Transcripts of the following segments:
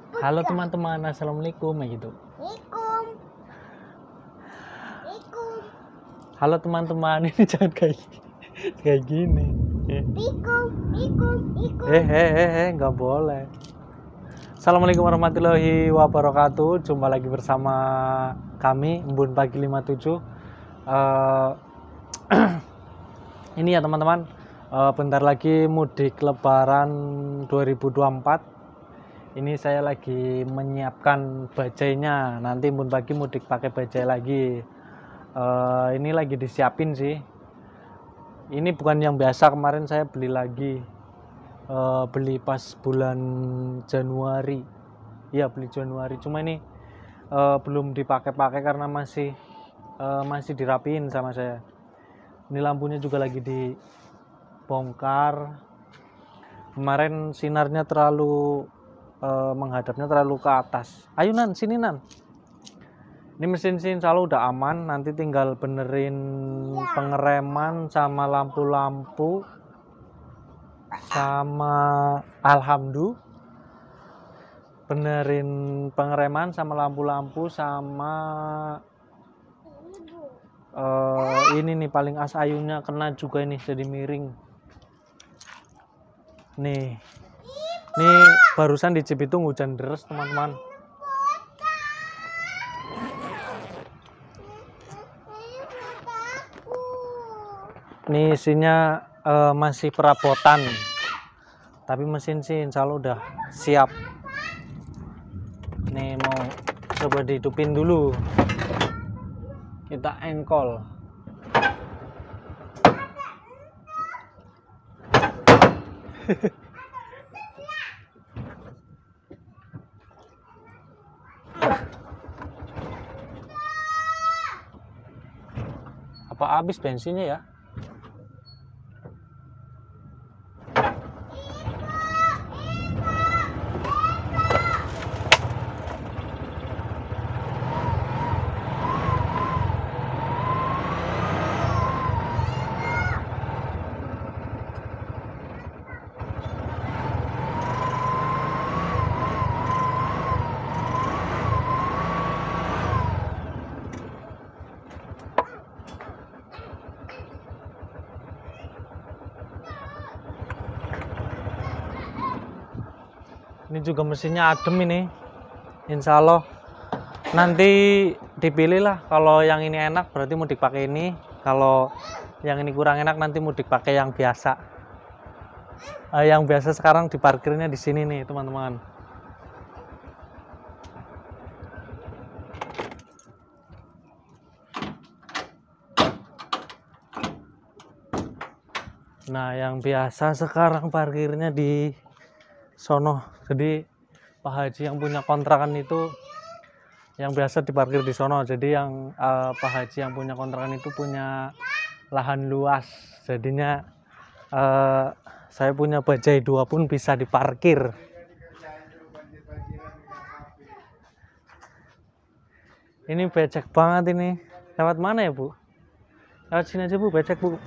Halo teman-teman, assalamualaikum gitu. Halo teman-teman, ini jangan kayak gini. Nggak boleh. Assalamualaikum warahmatullahi wabarakatuh. Jumpa lagi bersama kami Embun Pagi 57. Ini ya teman-teman, bentar lagi mudik Lebaran 2024. Ini saya lagi menyiapkan bajainya. Nanti Embun Pagi mudik pakai bajai lagi. Ini lagi disiapin sih. Ini bukan yang biasa, kemarin saya beli lagi. Beli pas bulan Januari. Iya, beli Januari. Cuma ini belum dipakai-pakai karena masih dirapiin sama saya. Ini lampunya juga lagi dibongkar. Kemarin sinarnya terlalu menghadapnya terlalu ke atas. Ayo Nan, sini Nan. Ini mesin insya Allah udah aman. Nanti tinggal benerin pengereman sama lampu-lampu, sama alhamdulillah benerin pengereman sama lampu-lampu sama ini nih paling as ayunya kena juga ini, jadi miring. Nih barusan di Cibitung hujan deras teman-teman. Ini isinya masih perabotan, tapi mesin sih insya Allah udah siap. Nih mau coba dihidupin dulu, kita engkol. Apa habis bensinnya ya? Ini juga mesinnya adem ini. Insya Allah nanti dipilih lah. Kalau yang ini enak berarti mudik pakai ini. Kalau yang ini kurang enak nanti mudik pakai yang biasa. Yang biasa sekarang diparkirnya di sini nih teman-teman. Nah yang biasa sekarang parkirnya di sono. Jadi Pak Haji yang punya kontrakan itu yang biasa diparkir di sono. Jadi yang Pak Haji yang punya kontrakan itu punya lahan luas. Jadinya saya punya bajai 2 pun bisa diparkir. Ini becek banget ini. Lewat mana ya Bu? Lewat sini aja Bu, becek Bu.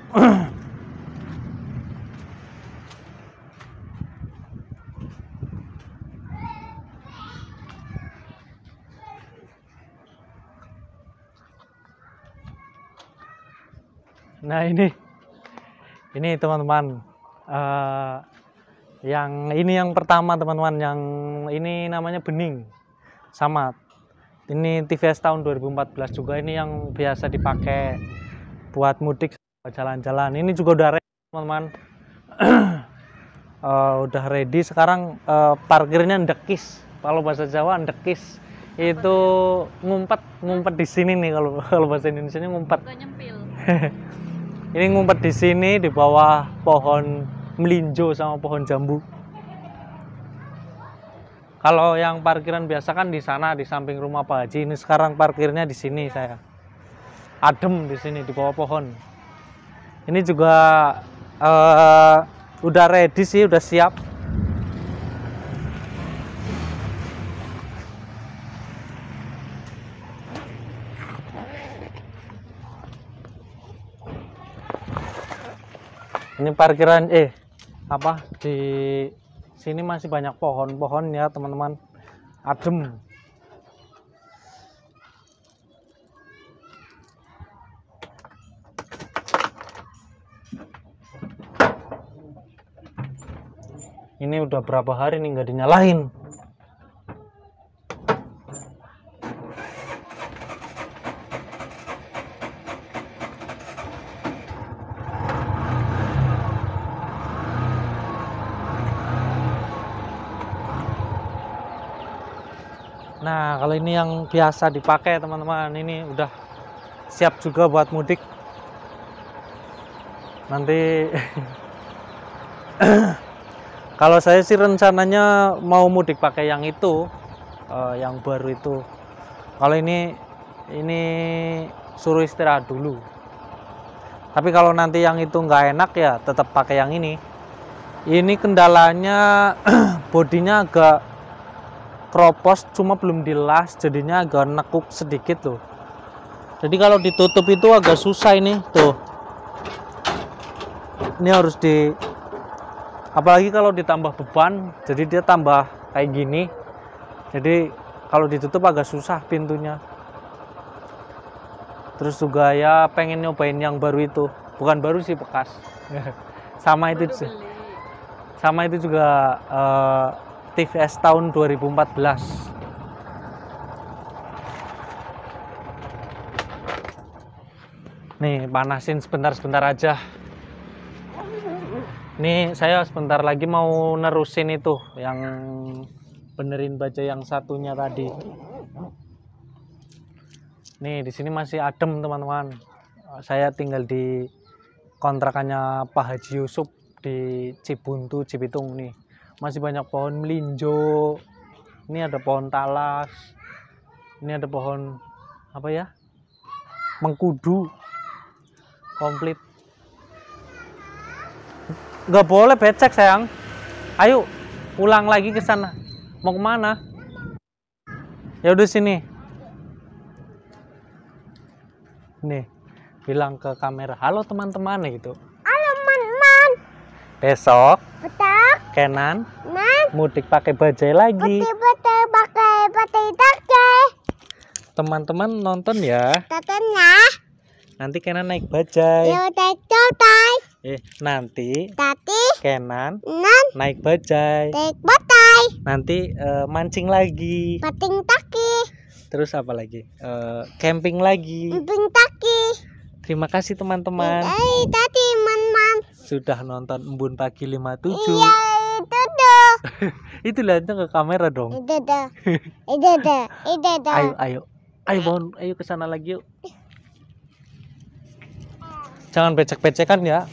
Nah ini teman-teman, yang pertama teman-teman, yang ini namanya bening, sama ini TVS tahun 2014 juga. Ini yang biasa dipakai buat mudik jalan-jalan. Ini juga udah ready teman-teman. Udah ready. Sekarang parkirnya ndekis, kalau bahasa Jawa ndekis itu ngumpet di sini nih, kalau bahasa Indonesia ngumpet. Ini ngumpet di sini di bawah pohon melinjo sama pohon jambu. Kalau yang parkiran biasa kan di sana di samping rumah Pak Haji. Ini sekarang parkirnya di sini saya. Adem di sini di bawah pohon. Ini juga udah ready sih, udah siap. Ini parkiran di sini masih banyak pohon-pohon ya teman-teman. adem. Ini udah berapa hari nih nggak dinyalain. Nah, kalau ini yang biasa dipakai teman-teman, ini udah siap juga buat mudik. Nanti kalau saya sih rencananya mau mudik pakai yang itu, yang baru itu. Kalau ini suruh istirahat dulu. Tapi kalau nanti yang itu nggak enak ya tetap pakai yang ini. Ini kendalanya bodinya agak kropos, cuma belum dilas, jadinya agak nekuk sedikit loh. Jadi kalau ditutup itu agak susah ini tuh. Ini harus apalagi kalau ditambah beban, jadi dia tambah kayak gini. Jadi kalau ditutup agak susah pintunya. Terus juga ya pengen nyobain yang baru itu, bukan baru sih, bekas. Sama itu juga TVS tahun 2014. Nih panasin sebentar aja. Nih saya sebentar lagi mau nerusin itu yang benerin baja yang satunya tadi. Nih di sini masih adem teman-teman. Saya tinggal di kontrakannya Pak Haji Yusuf di Cibuntu, Cibitung nih. Masih banyak pohon melinjo. Ini ada pohon talas. Ini ada pohon apa ya? Mengkudu. Komplit. Nggak boleh becek sayang. Ayo pulang lagi ke sana. Mau kemana? Ya udah sini. Nih bilang ke kamera, halo teman-teman gitu. Halo teman-teman. Besok Betul. Kenan mudik pakai bajai lagi. Betul pakai bajai. Teman-teman nonton ya. Tatanya. Nanti Kenan naik bajai. Ya udah cotai. Nanti Tati. Kenan Nan. naik bajai. Naik batai. Nanti mancing lagi. Pating taki. Terus apa lagi? Camping lagi. Pating taki. Terima kasih teman-teman. Tadi teman-teman. Sudah nonton Embun Pagi 57. Iya itu tuh. Itu lihatnya ke kamera dong. Itu tuh. Ayo bangun, ayo ke sana lagi yuk. Jangan becek-becekan ya.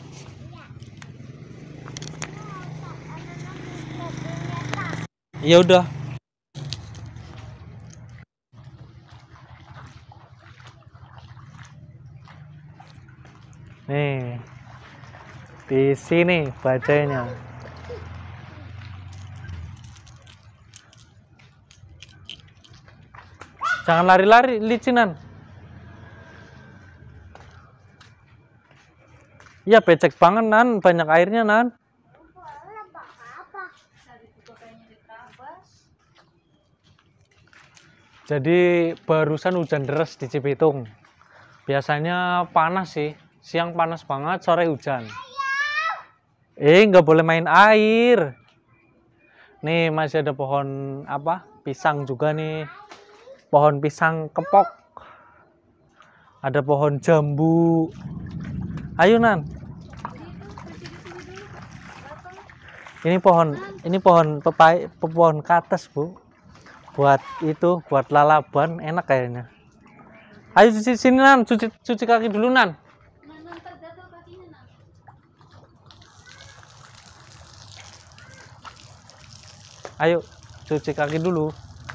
Ya udah. Nih. Di sini bajainya. Jangan lari-lari, licinan. Iya becek banget Nan, banyak airnya Nan. Jadi barusan hujan deras di Cibitung. Biasanya panas sih, siang panas banget, sore hujan. Nggak boleh main air. Nih masih ada pohon apa? Pisang juga nih. Pohon pisang kepok. Ada pohon jambu. Ayo Nan. Ini pohon pepai, pohon kates Bu. Buat lalaban enak kayaknya. Ayo cuci sini Nan, cuci kaki dulu Nan. Ayo cuci kaki dulu.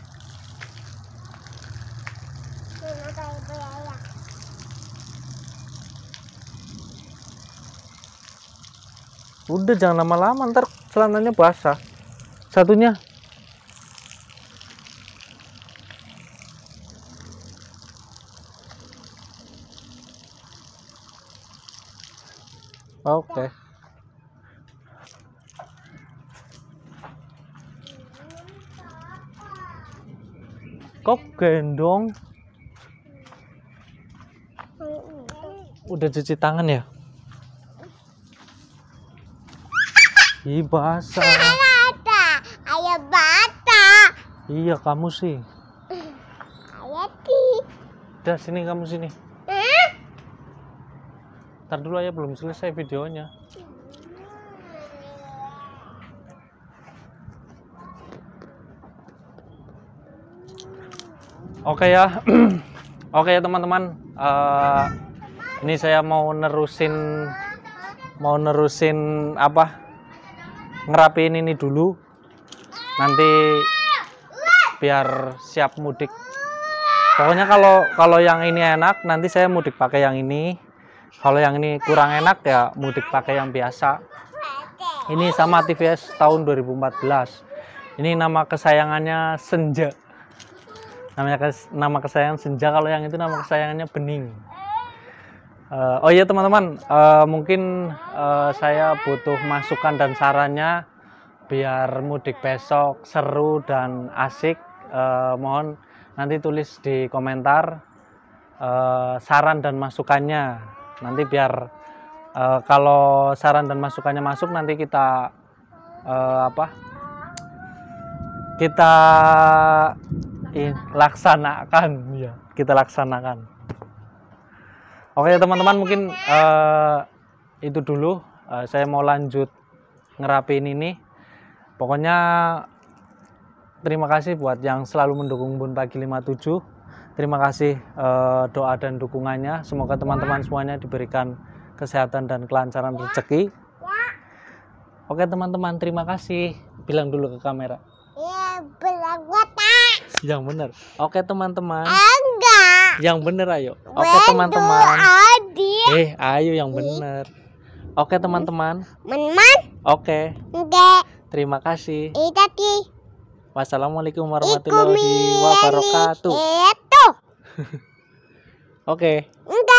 Udah jangan lama-lama, ntar celananya basah. Satunya. Oke. Kok gendong? Udah cuci tangan ya? Ih, basah. Ayah bata. Iya, kamu sih. Ayah ti. Udah, sini kamu sini. Ntar dulu, ayah belum selesai videonya. Oke ya. Oke ya teman-teman. Ini saya mau nerusin apa? Ngerapiin ini dulu. Nanti biar siap mudik. Pokoknya kalau yang ini enak, nanti saya mudik pakai yang ini. Kalau yang ini kurang enak ya mudik pakai yang biasa. Ini sama TVS tahun 2014. Ini nama kesayangannya Senja. Nama kesayangan Senja. Kalau yang itu nama kesayangannya Bening. Oh iya teman-teman, mungkin saya butuh masukan dan sarannya biar mudik besok seru dan asik. Mohon nanti tulis di komentar saran dan masukannya. Nanti biar kalau saran dan masukannya masuk, nanti kita laksanakan ya, kita laksanakan. Oke teman-teman, mungkin itu dulu. Saya mau lanjut ngerapiin ini. Pokoknya terima kasih buat yang selalu mendukung Bun Pagi 57. Terima kasih doa dan dukungannya. Semoga teman-teman semuanya diberikan kesehatan dan kelancaran rezeki. Oke teman-teman, terima kasih. Bilang dulu ke kamera. Ya, belagota. Yang bener. Oke teman-teman. Enggak. Yang bener ayo. Oke teman-teman. Ayo yang bener. Oke teman-teman. Man. Oke. Enggak. Terima kasih. Tadi. Wassalamualaikum warahmatullahi wabarakatuh. Itu. Oke. Enggak.